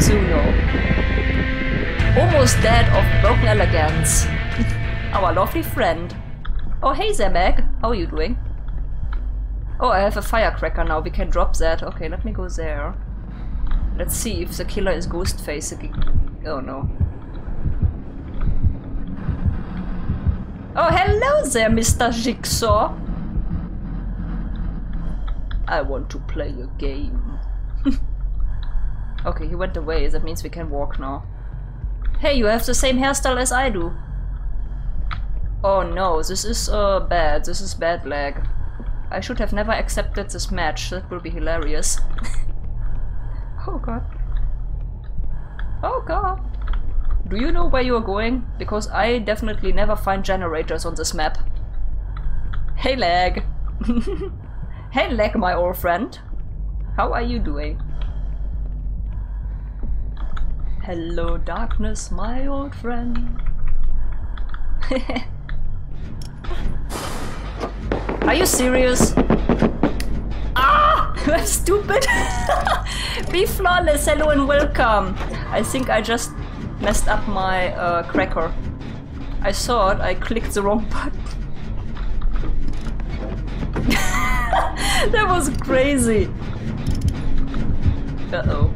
Oxuno. Almost dead of broken elegance. Our lovely friend. Oh, hey there, Meg. How are you doing? Oh, I have a firecracker now. We can drop that. Okay, let me go there. Let's see if the killer is Ghostface again. Oh no. Oh, hello there, Mr. Jigsaw. I want to play a game. Okay, he went away. That means we can walk now. Hey, you have the same hairstyle as I do. Oh no, this is bad. This is bad lag. I should have never accepted this match. That will be hilarious. Oh god. Oh god. Do you know where you are going? Because I definitely never find generators on this map. Hey lag. Hey lag, my old friend. How are you doing? Hello darkness, my old friend. Are you serious? Ah! I'm stupid! Be flawless, hello and welcome! I think I just messed up my cracker. I saw it, I clicked the wrong button. That was crazy! Uh-oh.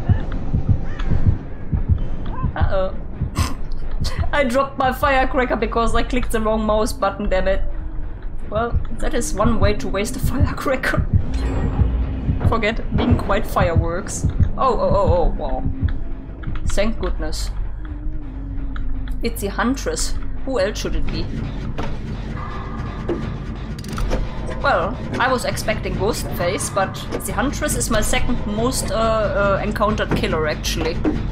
Uh-oh. I dropped my firecracker because I clicked the wrong mouse button, damn it. Well, that is one way to waste a firecracker. Forget being quite fireworks. Oh, wow. Thank goodness. It's the Huntress. Who else should it be? Well, I was expecting Ghostface, but the Huntress is my second most encountered killer, actually.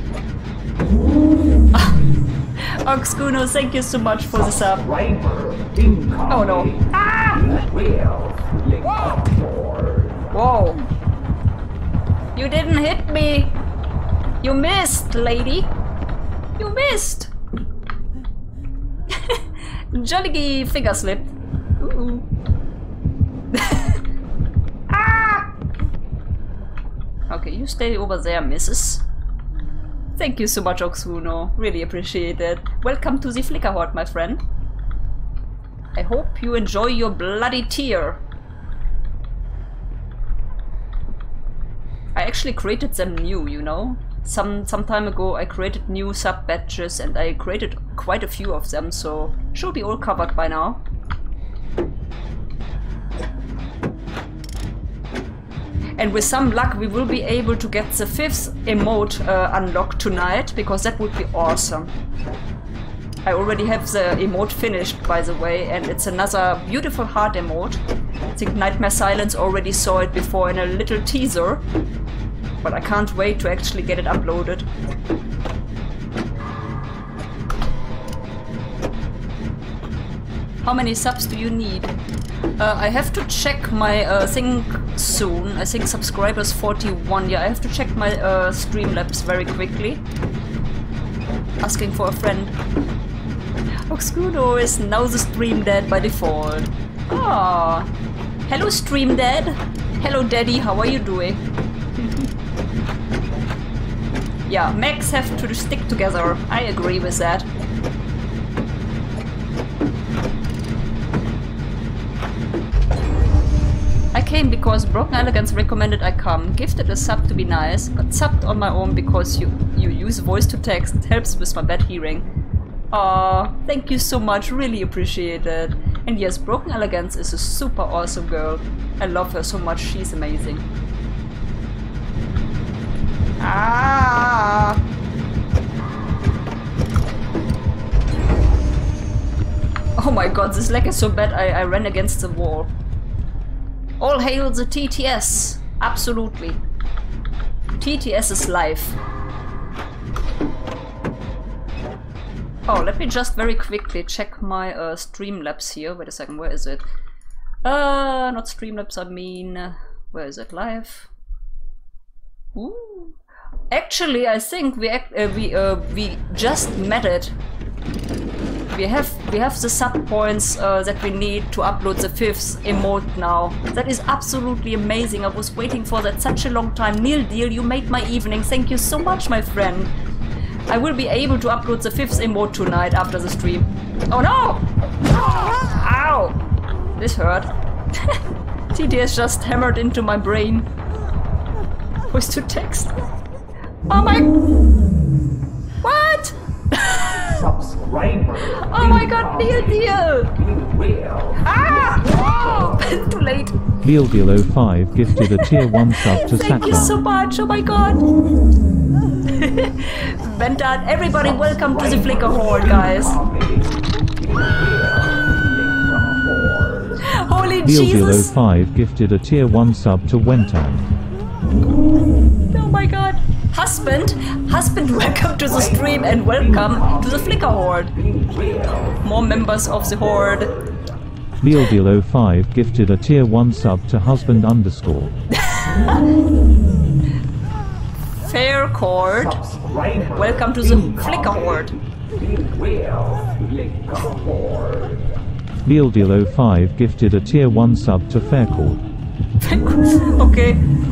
Oxkuno, thank you so much for the sub. Oh no. Ah! Whoa. You didn't hit me. You missed, lady. You missed. Jolly finger slip. Ooh. Ah! Okay, you stay over there, missus. Thank you so much, Oxuno. Really appreciate it. Welcome to the Flicker Horde, my friend. I hope you enjoy your bloody tear. I actually created them new, you know? Some time ago I created new sub batches and I created quite a few of them, so should be all covered by now. And with some luck we will be able to get the 5th emote unlocked tonight, because that would be awesome. I already have the emote finished, by the way, and it's another beautiful heart emote. I think Nightmare Silence already saw it before in a little teaser, but I can't wait to actually get it uploaded. How many subs do you need? I have to check my thing soon. I think subscribers 41. Yeah, I have to check my Streamlabs very quickly. Asking for a friend. Oxkuno is now the Stream Dad by default. Ah, hello Stream Dad. Hello Daddy, how are you doing? Yeah, mechs have to stick together. I agree with that. I came because Broken Elegance recommended I come. Gifted a sub to be nice. Got subbed on my own because you use voice to text. It helps with my bad hearing. Aw, thank you so much. Really appreciate it. And yes, Broken Elegance is a super awesome girl. I love her so much. She's amazing. Ah! Oh my god, this lag is so bad I ran against the wall. All hail the TTS! Absolutely. TTS is life. Oh, let me just very quickly check my Streamlabs here. Wait a second, where is it? Not Streamlabs, I mean... where is it? Live? Ooh. Actually, I think we just met it. We have the sub points that we need to upload the 5th emote now. That is absolutely amazing. I was waiting for that such a long time. Neil Deal, you made my evening. Thank you so much, my friend. I will be able to upload the 5th emote tonight after the stream. Oh no! Ow! This hurt. TTS just hammered into my brain. Voice to text. Oh my... What? Oh my god, Deal! Ah! Oh, too late. Deal05 gifted a tier 1 sub to Thank you so much, oh my god. Ventat, everybody welcome to the Flicker Horde, guys. Holy Jesus! Deal05 gifted a tier 1 sub to Wentan. Oh my god. Husband, welcome to the stream and welcome to the Flicker Horde. More members of the Horde. Deal05 gifted a tier 1 sub to husband underscore. Fair Cord, welcome to the Flicker Horde. Deal05 gifted a tier 1 sub to Faircord. Okay.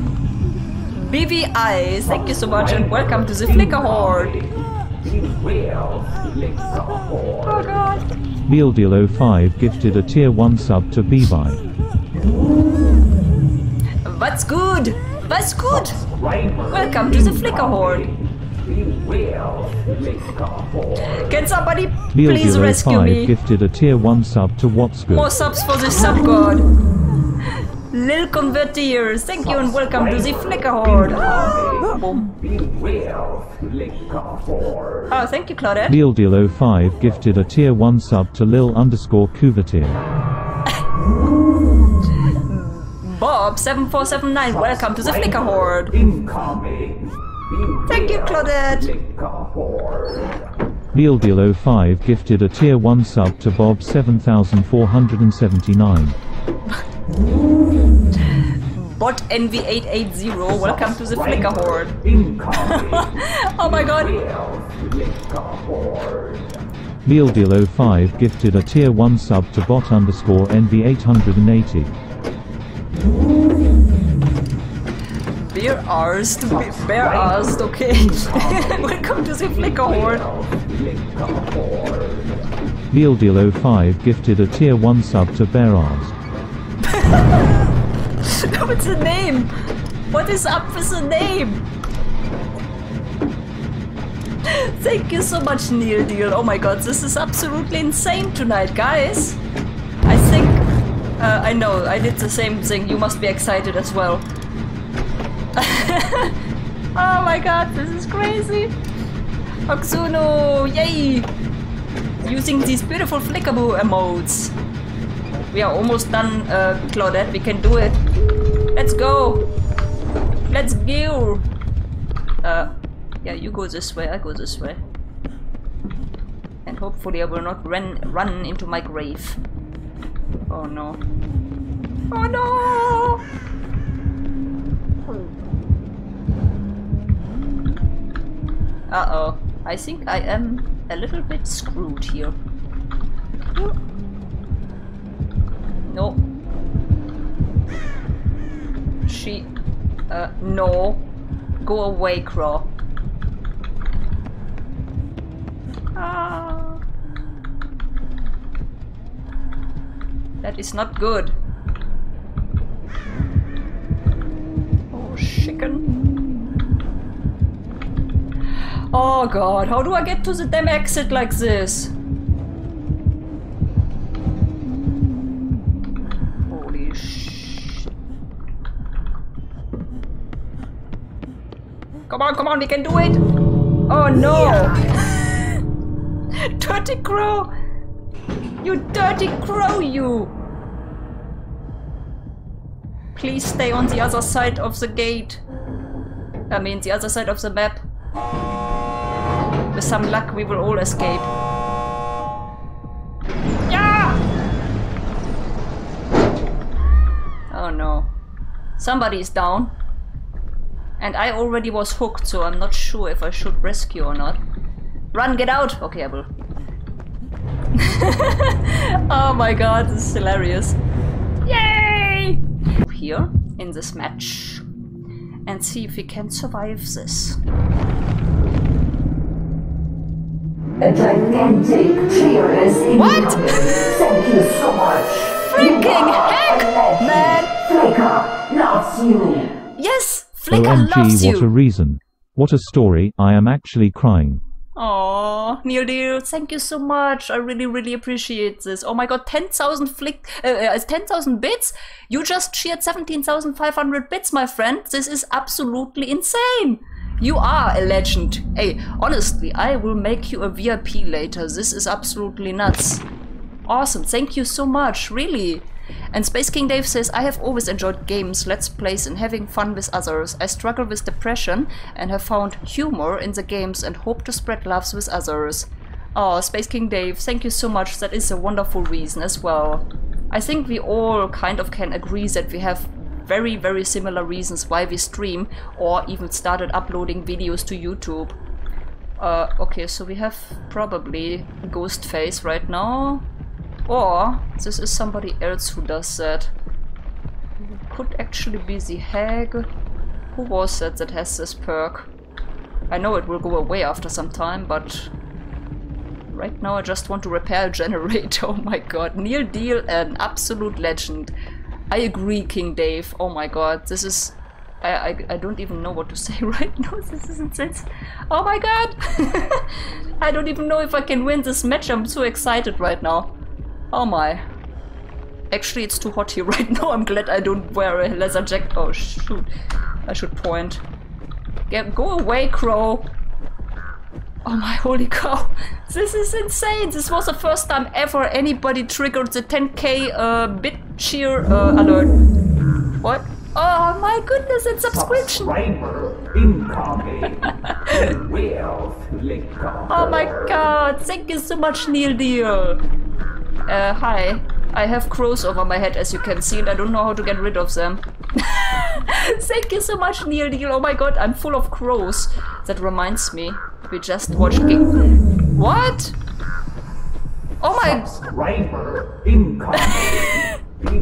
BVI, thank you so much and welcome to the Flicker Horde. Oh god. Deal05 gifted a tier 1 sub to Bevi. What's good? What's good? Welcome to the Flicker Horde. Can somebody please rescue me? Deal05 gifted a tier 1 sub to What's Good. More subs for the sub god. Lil Convertiers, thank you and welcome to the Flicker Horde. Boom. Oh, thank you, Claudette. Deal05 gifted a tier 1 sub to Lil underscore Couvertier. Bob7479, welcome to the Flicker Horde. Thank you, Claudette. Deal05 gifted a tier 1 sub to Bob 7479. Bot NV880, welcome to the Flicker Horde. Oh my god. Deal05 gifted a tier 1 sub to bot underscore NV880. Bear arsed, okay. Welcome to the Flicker Horde. Deal05 gifted a tier 1 sub to Bear Arsed. What's the name? What is up with the name? Thank you so much, Neil Deal. Oh my god, this is absolutely insane tonight, guys. I think... I know, I did the same thing. You must be excited as well. Oh my god, this is crazy. Oxuno, yay! Using these beautiful Flickerboo emotes. We are almost done, Claudette. We can do it. Let's go. Let's go. Yeah, you go this way. I go this way. And hopefully I will not run into my grave. Oh no. Oh no! Uh-oh. I think I am a little bit screwed here. No. No. Go away, Craw. Ah. That is not good. Oh, chicken. Oh god, how do I get to the damn exit like this? Holy sh... Come on, we can do it! Oh no! Dirty crow! You dirty crow, you! Please stay on the other side of the gate. I mean, the other side of the map. With some luck, we will all escape. Yeah! Oh no. Somebody is down. And I already was hooked, so I'm not sure if I should rescue or not. Run, get out! Okay, I will. Oh my god, this is hilarious. Yay! Here, in this match. And see if we can survive this. A gigantic cheer is incoming. What? Thank you so much. Freaking heck, man! Flicker loves you. Yes, Flicker loves OMG, you. what a reason. What a story, I am actually crying. Aww, Neil dear, thank you so much. I really, really appreciate this. Oh my god, 10,000 10,000 bits? You just cheered 17,500 bits, my friend. This is absolutely insane. You are a legend. Hey, honestly, I will make you a VIP later. This is absolutely nuts. Awesome, thank you so much, really. And Space King Dave says, I have always enjoyed games, let's plays and having fun with others. I struggle with depression and have found humor in the games and hope to spread loves with others. Oh, Space King Dave, thank you so much. That is a wonderful reason as well. I think we all kind of can agree that we have very, very similar reasons why we stream or even started uploading videos to YouTube. Okay, so we have probably Ghostface right now. Or this is somebody else who does that. Could actually be the hag. Who was that has this perk? I know it will go away after some time, but right now I just want to repair a generator. Oh my god. Neil Deal, an absolute legend. I agree, King Dave. Oh my god, this is... I don't even know what to say right now. This is insane. Oh my god! I don't even know if I can win this match. I'm so excited right now. Oh my. Actually, it's too hot here right now. I'm glad I don't wear a leather jacket. Oh shoot. I should point. Go away, Crow. Oh my holy cow. This is insane. This was the first time ever anybody triggered the 10k bit cheer alert. What? Oh my goodness, it's subscription. Subscriber incoming. Oh my god. Thank you so much, Neil Deal. Hi. I have crows over my head, as you can see, and I don't know how to get rid of them. Thank you so much, Neil Deal. Oh my god, I'm full of crows. That reminds me, we just watched What? Oh my... Subscriber incoming.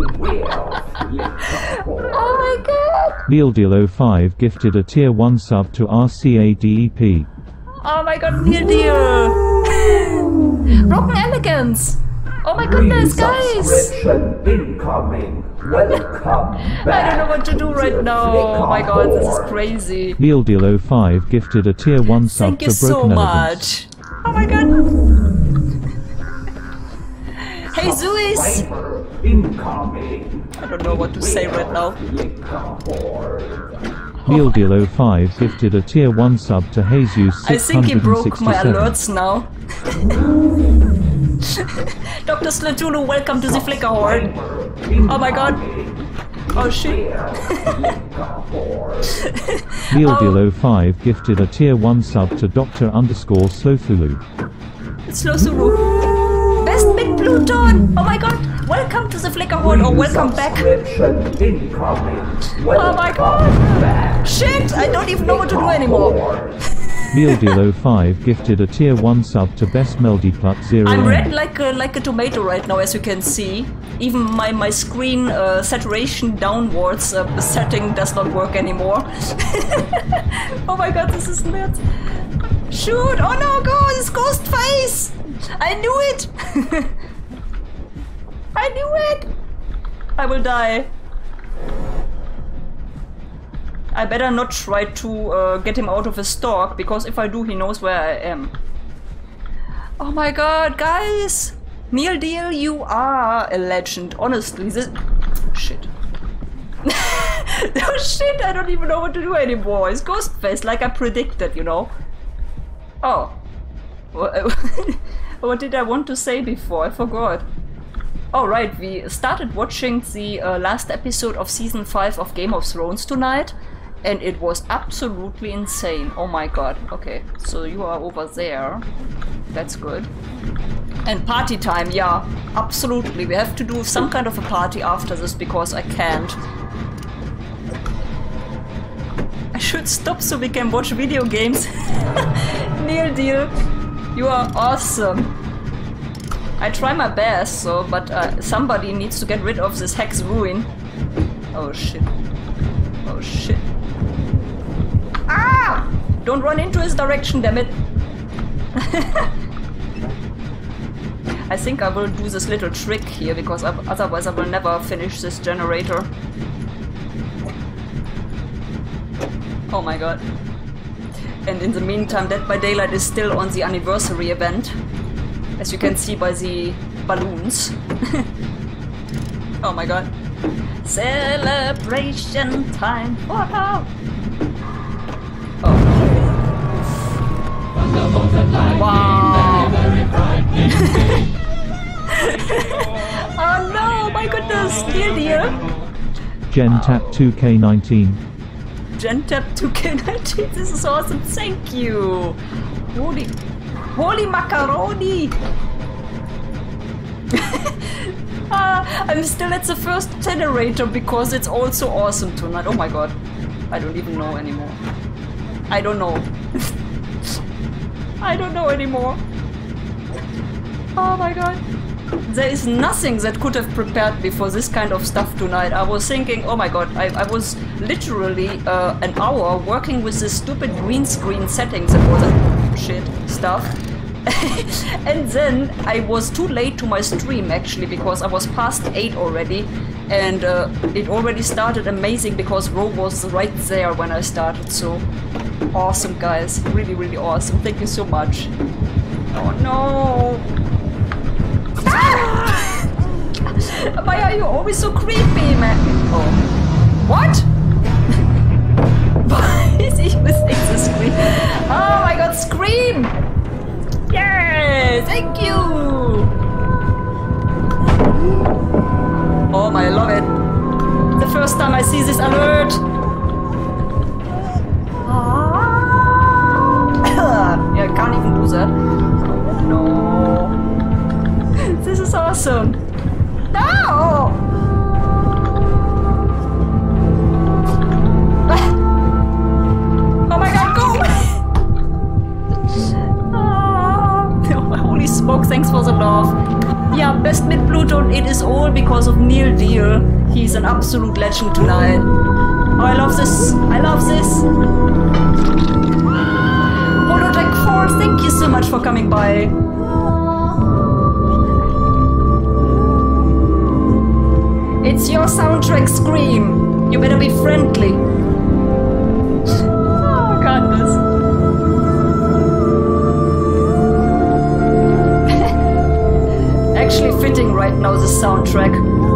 Oh my god! Neil05 gifted a tier 1 sub to RCADEP. Oh my god, Neil Deal! Broken Elegance! Oh my goodness, guys! Incoming. Welcome back. I don't know what to do right now. Oh my god, this is crazy. Neil05 gifted a tier 1 sub Thank you to Broken so Elegance. much. Oh my god. Hey Zeus! Incoming. I don't know what to say right now. Neil05 gifted a tier 1 sub to Jesus 667. I think he broke my alerts now. Dr. Slatulu, welcome to the Flicker Horde. Oh my god. Oh shit. Neil05 gifted a tier 1 sub to Dr_Slowthulu. Slowthulu. Best Big Pluton! Oh my god! Welcome to the Flicker Horde, or welcome back! Oh my god! Shit! I don't even know what to do anymore! Neil05 gifted a tier 1 sub to Best Meldyplut 0. I'm red like a tomato right now, as you can see. Even my screen saturation downwards setting does not work anymore. Oh my god, this is nuts! Shoot! Oh no, God! It's Ghostface! I knew it! I knew it! I will die. I better not try to get him out of his stalk, because if I do, he knows where I am. Oh my god, guys! Neil Deal, you are a legend. Honestly, this... Shit. Oh shit, I don't even know what to do anymore. It's Ghostface, like I predicted, you know. Oh. What did I want to say before? I forgot. Oh right, we started watching the last episode of Season 5 of Game of Thrones tonight, and it was absolutely insane. Oh my god. Okay, so you are over there. That's good. And party time, yeah, absolutely. We have to do some kind of a party after this, because I can't. I should stop so we can watch video games. Neil Deal, you are awesome. I try my best, so, but somebody needs to get rid of this hex ruin. Oh shit. Oh shit. Ah! Don't run into his direction, damn it. I think I will do this little trick here, because otherwise I will never finish this generator. Oh my god. And in the meantime, Dead by Daylight is still on the anniversary event. As you can see by the balloons. Oh my god. Celebration time. Wow. Oh. Wow. Oh no, my goodness, dear. GenTap 2K19. GenTap 2K19, this is awesome, thank you. Holy macaroni. I'm still at the first generator because it's also awesome tonight. Oh my god, I don't even know anymore. I don't know. I don't know anymore. Oh my god. There is nothing that could have prepared me for this kind of stuff tonight. I was thinking, oh my god, I was literally an hour working with this stupid green screen settings and all that shit stuff. And then I was too late to my stream actually, because I was past 8 already, and it already started amazing because Ro was right there when I started. So awesome, guys, really really awesome, thank you so much. Oh no. Ah! Why are you always so creepy, man? Oh. What? Why is he missing the screen? Oh my god, scream! Yay! Thank you! Oh my, I love it. The first time I see this alert. Yeah, I can't even do that. No. This is awesome. No! Oh my god, go! Holy smoke, thanks for the love. Yeah, best mid Pluto, it is all because of Neil Deal. He's an absolute legend tonight. Oh, I love this. I love this. Holodeck 4, thank you so much for coming by. It's your soundtrack, Scream. You better be friendly. Oh, goodness. Actually fitting right now, the soundtrack.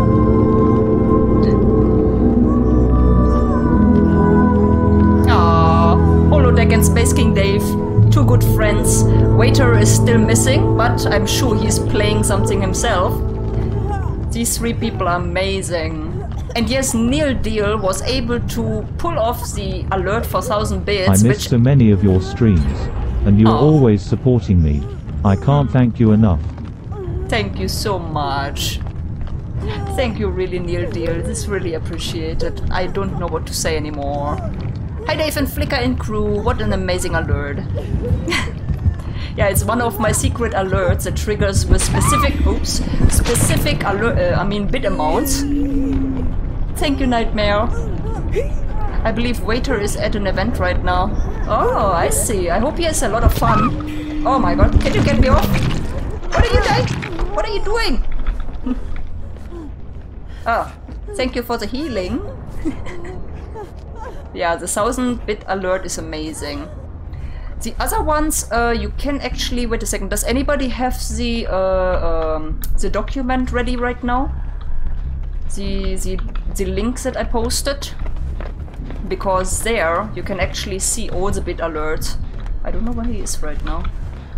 Ah, Holodeck and Space King Dave, two good friends. Waiter is still missing, but I'm sure he's playing something himself. These three people are amazing. And yes, Neil Deal was able to pull off the alert for 1000 bits. I missed so many of your streams, and you're always supporting me. I can't thank you enough. Thank you so much. Thank you really, Neil Deal. This is really appreciated. I don't know what to say anymore. Hi Dave and Flicker and crew. What an amazing alert. Yeah, it's one of my secret alerts that triggers with specific alert, bit amounts. Thank you, Nightmare. I believe Waiter is at an event right now. Oh, I see. I hope he has a lot of fun. Oh my god, can you get me off? What are you doing? What are you doing? Oh, thank you for the healing. Yeah, the 1000-bit alert is amazing. The other ones, you can actually... Wait a second, does anybody have the document ready right now? The link that I posted? Because there, you can actually see all the bit alerts. I don't know where he is right now.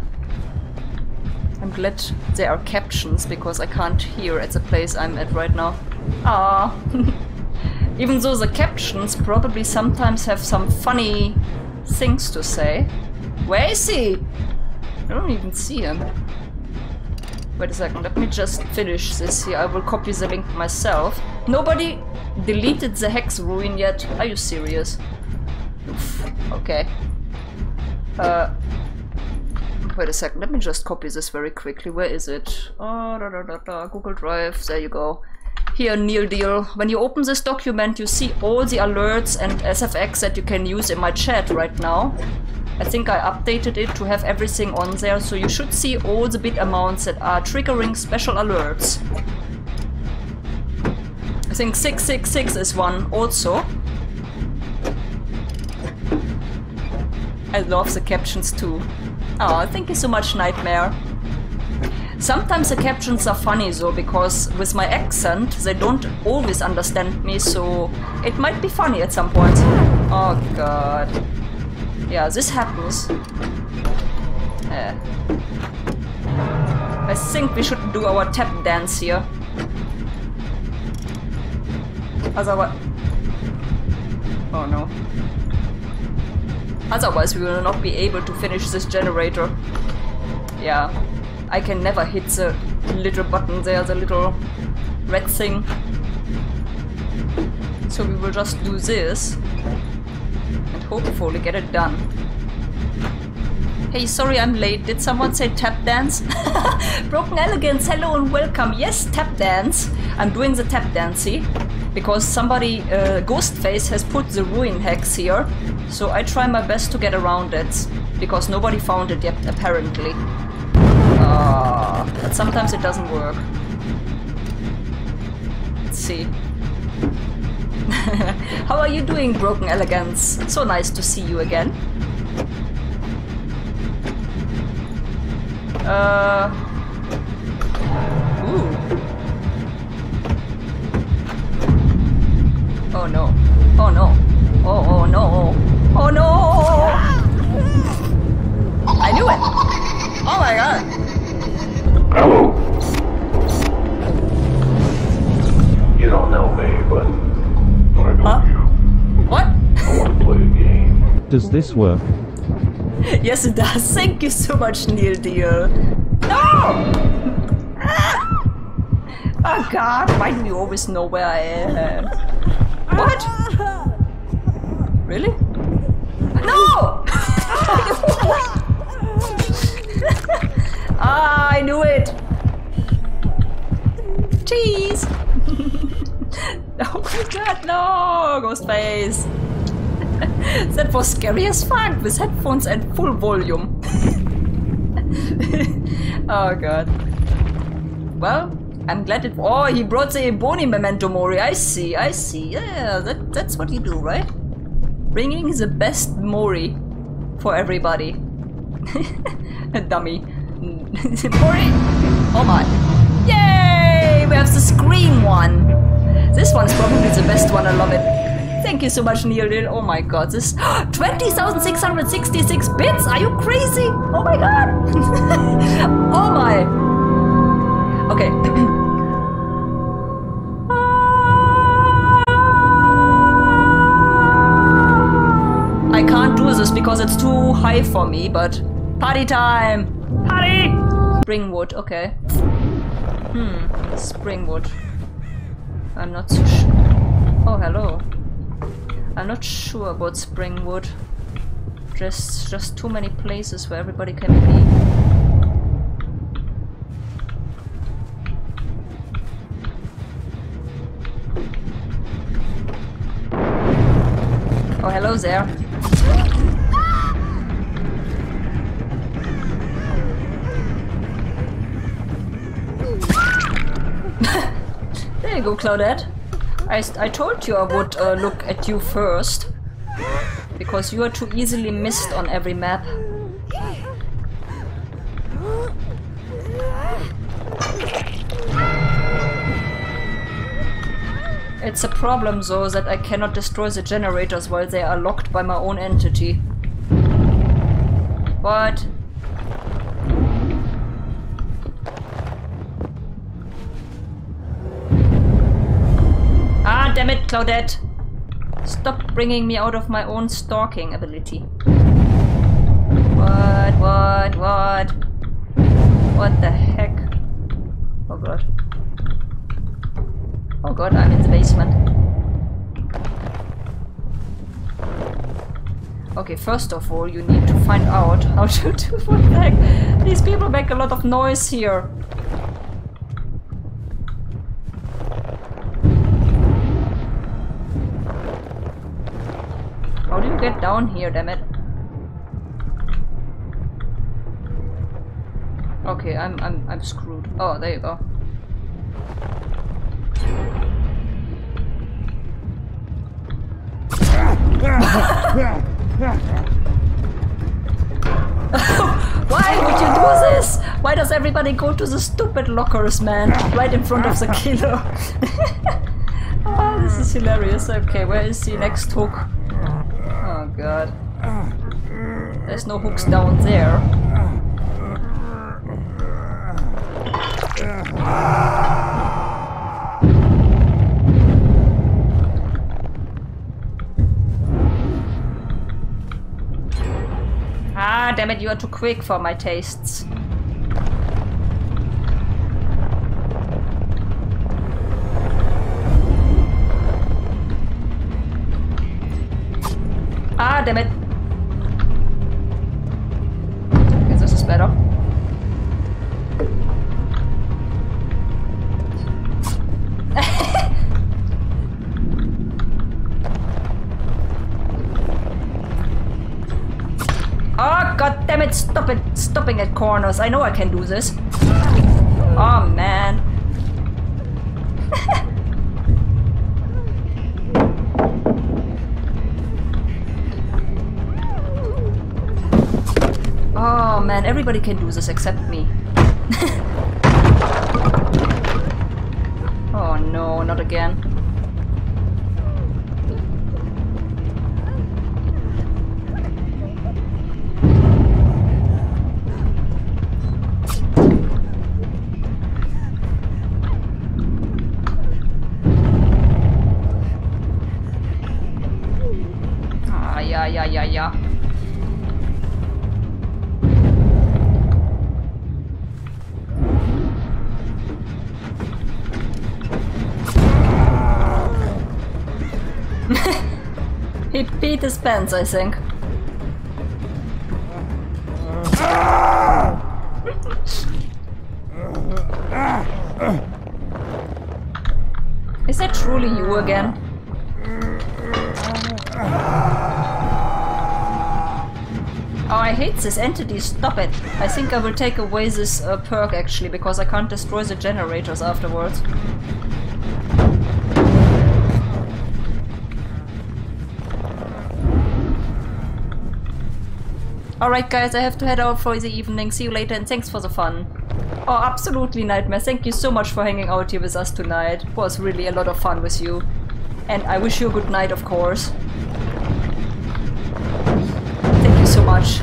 I'm glad there are captions, because I can't hear at the place I'm at right now. Ah. Even though the captions probably sometimes have some funny things to say. Where is he? I don't even see him. Wait a second, let me just finish this here. I will copy the link myself. Nobody deleted the hex ruin yet. Are you serious? Oof. Okay. Wait a second, let me just copy this very quickly. Where is it? Oh, Google Drive, there you go. Here, Neil Deal. When you open this document, you see all the alerts and SFX that you can use in my chat right now. I think I updated it to have everything on there, so you should see all the bit amounts that are triggering special alerts. I think 666 is one also. I love the captions too. Oh, thank you so much, Nightmare. Sometimes the captions are funny though, because with my accent, they don't always understand me, so it might be funny at some point. Oh god. Yeah, this happens. I think we should do our tap dance here. Otherwise... Oh no. Otherwise we will not be able to finish this generator. Yeah. I can never hit the little button there, the little red thing. So we will just do this. And hopefully get it done. Hey, sorry I'm late. Did someone say tap dance? Broken Elegance, hello and welcome. Yes, tap dance. I'm doing the tap dancey. Because somebody, Ghostface, has put the ruin hex here. So I try my best to get around it. Because nobody found it yet, apparently. But sometimes it doesn't work. Let's see. How are you doing, Broken Elegance? So nice to see you again. Ooh. Oh no. Oh no. Oh no. Oh no! I knew it! Oh my god! Hello. You don't know me, but I know you. What? I want to play a game. Does this work? Yes, it does. Thank you so much, Neil dear. No! Ah! Oh god, why do you always know where I am? What? Really? No! Ah, I knew it! Cheese! Oh my god, no! Ghostface! That was scary as fuck with headphones and full volume. Oh god. Well, I'm glad it. Oh, he brought the Ebony Memento Mori. I see, I see. Yeah, that's what you do, right? Bringing the best Mori for everybody. A dummy. Mori! Oh my. Yay! We have the Scream one. This one's probably the best one. I love it. Thank you so much, Neil. Oh my god, this 20,666 bits? Are you crazy? Oh my god! Oh my! Okay. I can't do this because it's too high for me, but party time! Party! Springwood, okay. Springwood. I'm not so sure. Oh, hello. I'm not sure about Springwood. Just too many places where everybody can be. Oh, hello there. There you go, Claudette. I told you I would look at you first, because you are too easily missed on every map. It's a problem though that I cannot destroy the generators while they are locked by my own entity. What? Ah, damn it, Claudette! Stop bringing me out of my own stalking ability. What? What the heck? Oh god. Oh god, I'm in the basement. Okay, first of all, you need to find out how to do what the heck. These people make a lot of noise here. How do you get down here, damn it? Okay, I'm screwed. Oh, there you go. Why would you do this? Why does everybody go to the stupid lockers, man? Right in front of the killer. Oh, this is hilarious. Okay, where is the next hook? Oh god. There's no hooks down there. Ah, damn it, you are too quick for my tastes. Ah, damn it. Okay, this is better. Oh, god damn it, stop it, stopping at corners. I know I can do this. Oh, man. Oh, man, everybody can do this except me. Oh, no, not again. Yeah. He peed his pants, I think. Is that truly you again? Oh, I hate this entity, stop it. I think I will take away this perk actually, because I can't destroy the generators afterwards. Alright guys, I have to head out for the evening. See you later and thanks for the fun. Oh, absolutely, Nightmare. Thank you so much for hanging out here with us tonight. It was really a lot of fun with you. And I wish you a good night, of course. Thank you so much.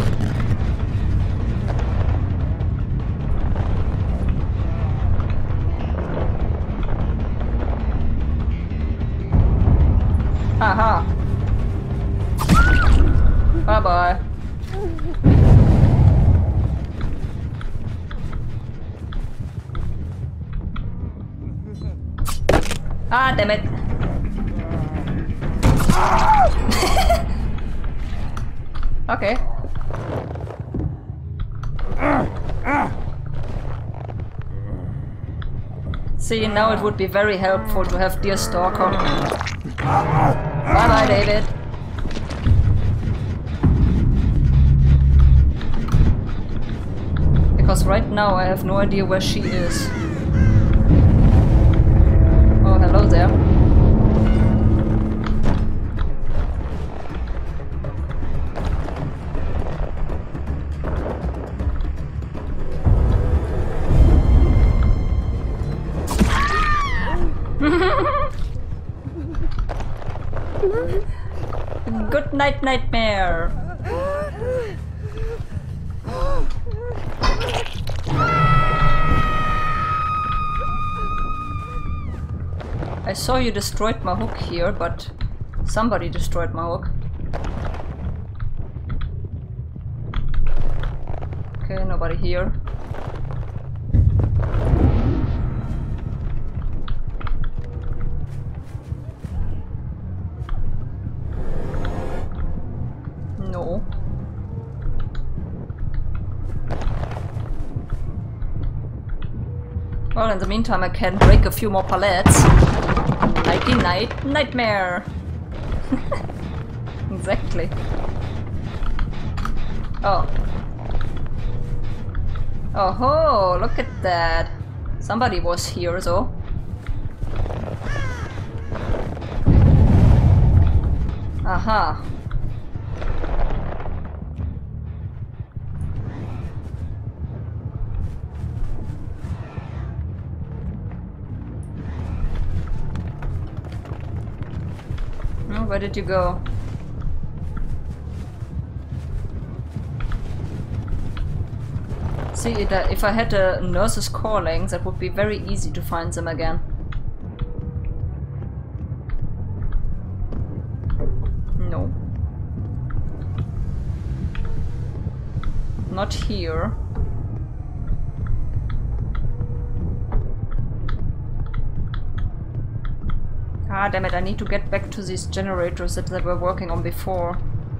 Aha. Bye-bye. Ah, damn it. Okay. See, now it would be very helpful to have Deerstalker. Bye-bye, David. Because right now I have no idea where she is. Oh, hello there. Good night, Nightmare. I saw you destroyed my hook here, but somebody destroyed my hook. Okay, nobody here. No. Well, in the meantime, I can break a few more pallets. Nighty night nightmare. Exactly. Oh. Oh ho! Look at that. Somebody was here, though. Aha. Oh, where did you go? See, if I had a nurse's calling, that would be very easy to find them again. No. Not here. Ah, damn it, I need to get back to these generators that were working on before.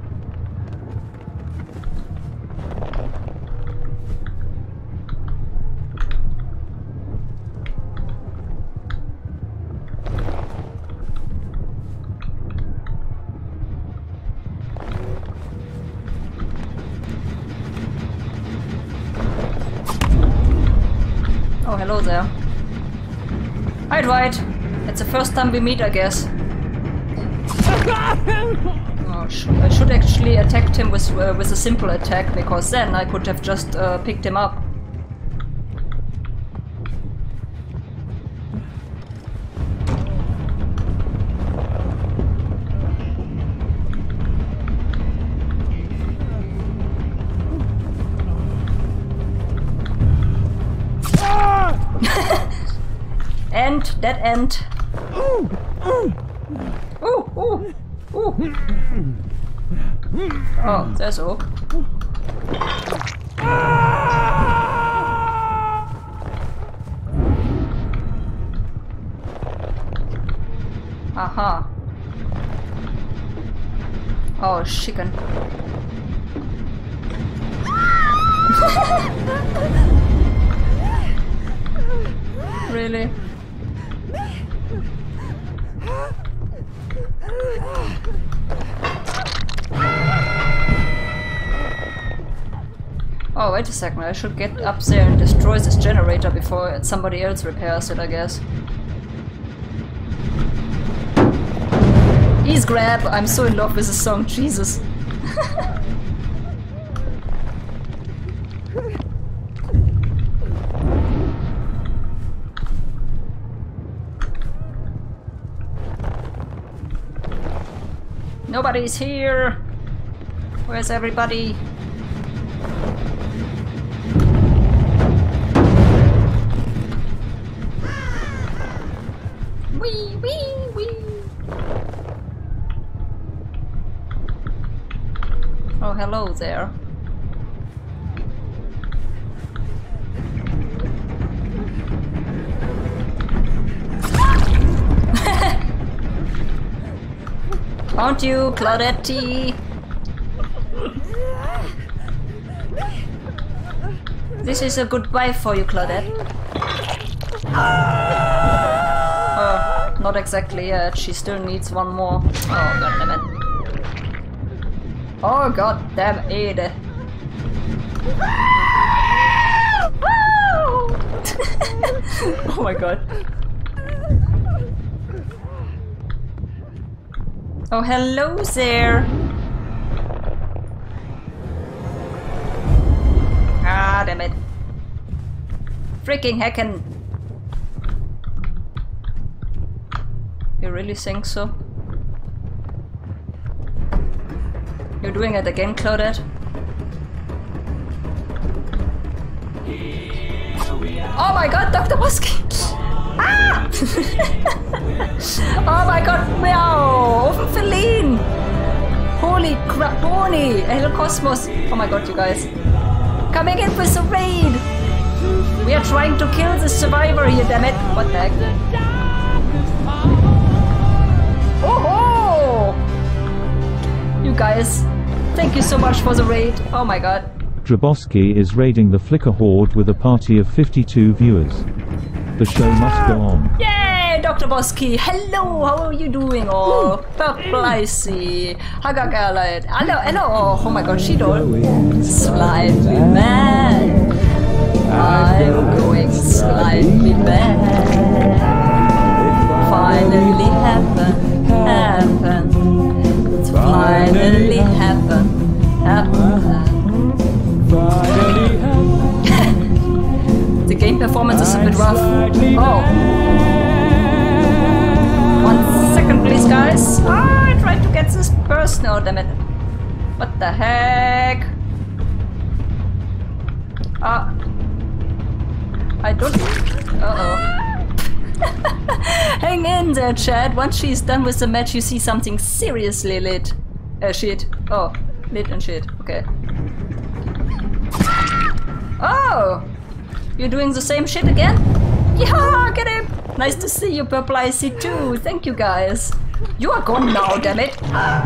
Oh, hello there. Hi, Dwight. It's the first time we meet, I guess. Oh, I should actually attack him with a simple attack, because then I could have just picked him up. End, dead end. Ooh, ooh, ooh. Oh, there's Oak. Aha. Oh, chicken. Really? Oh, wait a second, I should get up there and destroy this generator before somebody else repairs it, I guess. Ease grab! I'm so in love with this song, Jesus. Nobody's here! Where's everybody? Wee, wee, wee! Oh, hello there. Aren't you, Claudette? This is a goodbye for you, Claudette. Oh, not exactly yet. She still needs one more. Oh, god damn it. Oh, god damn it. Oh my god. Oh, hello there! Ah, damn it. Freaking heckin'! You really think so? You're doing it again, Claudette? Oh my god, Dr. Bosky! Ah! Oh my god, meow! Feline! Holy crap, Pony! El Cosmos! Oh my god, you guys. Coming in with the raid! We are trying to kill the survivor here, damn it! What the heck? Oh ho! You guys, Thank you so much for the raid. Oh my god. Draboski is raiding the Flickr Horde with a party of 52 viewers. The show must go on. Yay, Dr. Bosky. Hello, how are you doing? Oh, Purple Icy. Hagagalite. Hello, hello. Oh my god, Shido. Slightly mad. I'm going slightly mad. Finally happened. It's finally happened. The game performance is a bit rough. Oh. 1 second please, guys. I tried to get this person. Oh, damn it. What the heck? I don't... Uh-oh. Hang in there, chat. Once she's done with the match, you see something seriously lit. Shit. Oh, lit and shit. Okay. Oh! You're doing the same shit again? Yeah, get him! Nice to see you, Purple Icy too. Thank you, guys. You are gone now, damn it.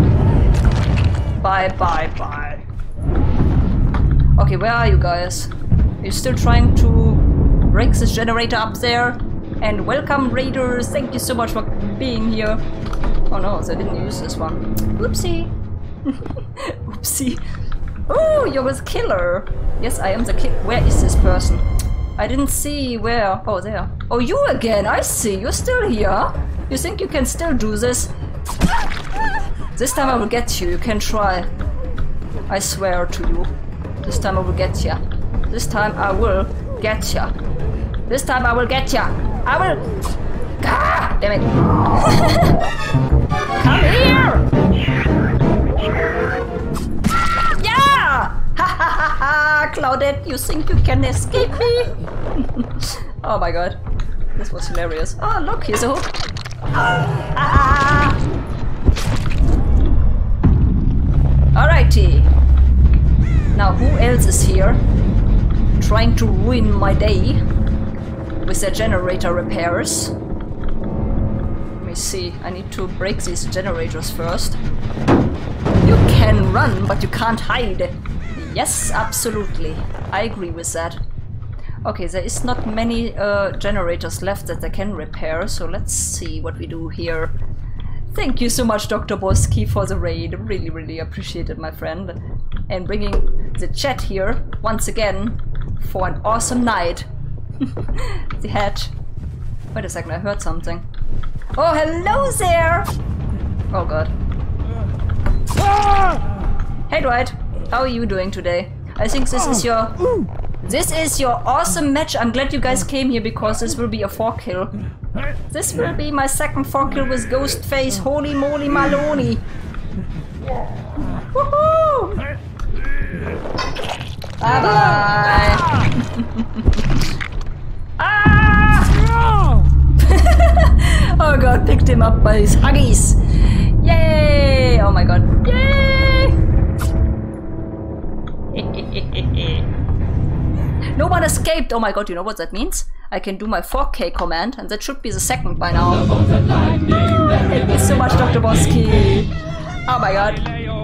Bye, bye, bye. Okay, where are you guys? Are you still trying to break this generator up there? And welcome, raiders. Thank you so much for being here. Oh no, they didn't use this one. Oopsie. Oopsie. Oh, you're the killer. Yes, I am the killer. Where is this person? I didn't see where. Oh, there. Oh, you again. I see. You're still here. You think you can still do this? This time I will get you. You can try. I swear to you. This time I will get ya. This time I will get ya. This time I will get ya. I will... Ah! Damn it. Come here! Yeah! Ha ha ha ha! Claudette, you think you can escape me? Oh my god. This was hilarious. Oh look, here's a hook. Ah! Alrighty. Now who else is here? Trying to ruin my day with their generator repairs. Let me see. I need to break these generators first. You can run, but you can't hide. Yes, absolutely. I agree with that. Okay, there is not many generators left that I can repair, so let's see what we do here. Thank you so much, Dr. Bosky, for the raid. Really, really appreciate it, my friend. And bringing the chat here once again for an awesome night. The hatch. Wait a second, I heard something. Oh, hello there! Oh god. Hey Dwight, how are you doing today? I think this is your... This is your awesome match. I'm glad you guys came here because this will be a 4-kill. This will be my second 4-kill with Ghostface. Holy moly maloney. Woohoo! Bye bye. Ah! Oh god, picked him up by his huggies. Yay! Oh my god. Yay! No one escaped! Oh my god, you know what that means? I can do my 4K command, and that should be the second by now. Thank you so much, Dr. Bosky. Oh my god.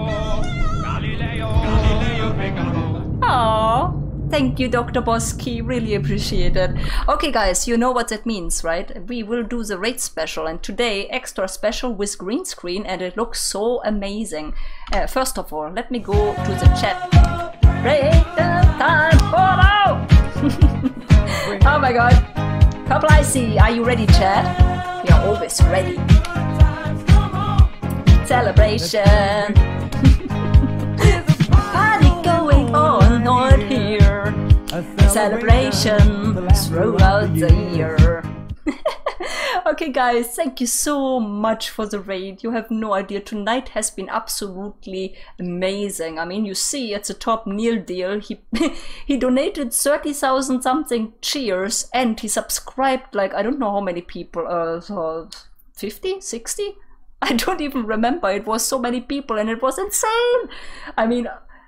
Aww. Thank you, Dr. Bosky. Really appreciate it. Okay, guys, you know what that means, right? We will do the raid special, and today, extra special with green screen, and it looks so amazing. First of all, let me go to the chat. Raid time! Oh no! Oh my god. Purple Icy, are you ready, chat? We are always ready. Celebration! Party going on here. Celebration throughout the year. Okay guys, thank you so much for the raid. You have no idea, tonight has been absolutely amazing. I mean, you see at the top Neil Deal, he donated 30,000 something cheers, and he subscribed like, I don't know how many people, 50, 60? I don't even remember, it was so many people and it was insane. I mean,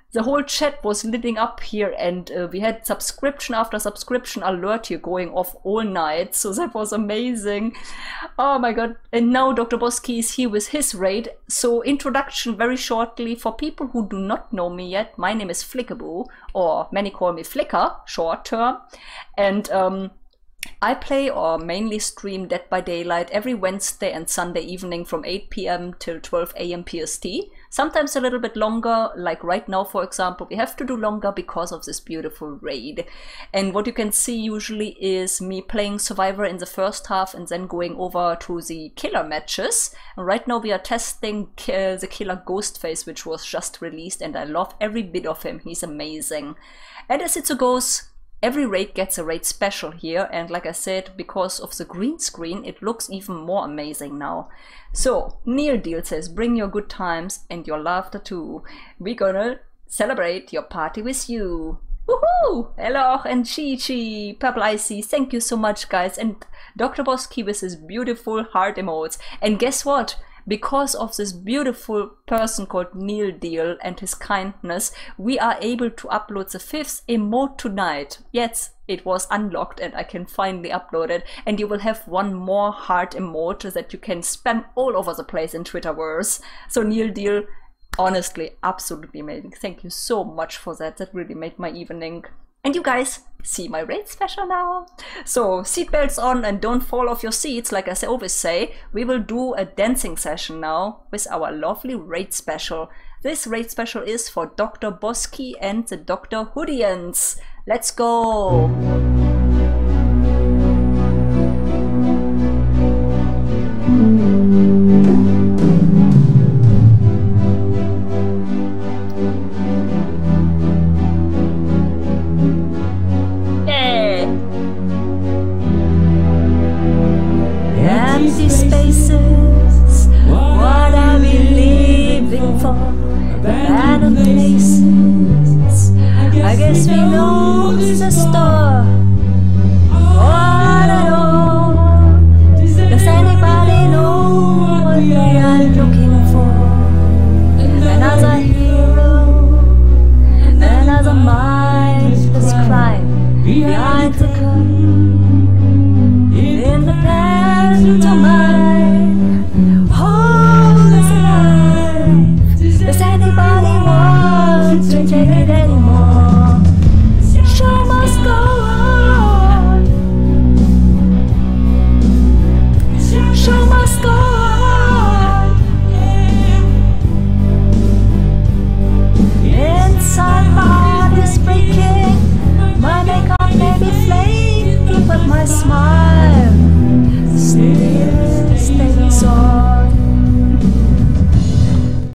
the whole chat was lighting up here, and we had subscription after subscription alert here going off all night, so that was amazing. Oh my god. And now Dr. Bosky is here with his raid. So introduction very shortly for people who do not know me yet. My name is Flickaboo, or many call me Flicker, short term, and I play or mainly stream Dead by Daylight every Wednesday and Sunday evening from 8 PM till 12 AM PST. Sometimes a little bit longer, like right now, for example, we have to do longer because of this beautiful raid. And what you can see usually is me playing Survivor in the first half and then going over to the killer matches. And right now we are testing the killer Ghostface, which was just released, and I love every bit of him. He's amazing. And as it so goes, every raid gets a raid special here, and like I said, because of the green screen, it looks even more amazing now. So, Neil Deal says, bring your good times and your laughter too. We're gonna celebrate your party with you. Woohoo! Hello, and Chi-Chi, Purple Icy, thank you so much, guys. And Dr. Bosky with his beautiful heart emotes. And guess what? Because of this beautiful person called Neil Deal and his kindness, we are able to upload the 5th emote tonight. Yes, it was unlocked and I can finally upload it. And you will have one more heart emote that you can spam all over the place in Twitterverse. So Neil Deal, honestly, absolutely amazing. Thank you so much for that. That really made my evening. And you guys see my raid special now. So seatbelts on and don't fall off your seats. Like I always say, we will do a dancing session now with our lovely raid special. This raid special is for Dr. Bosky and the Dr. Hoodians. Let's go. Empty spaces, what are we living for? Abandoned places, I guess we know the store.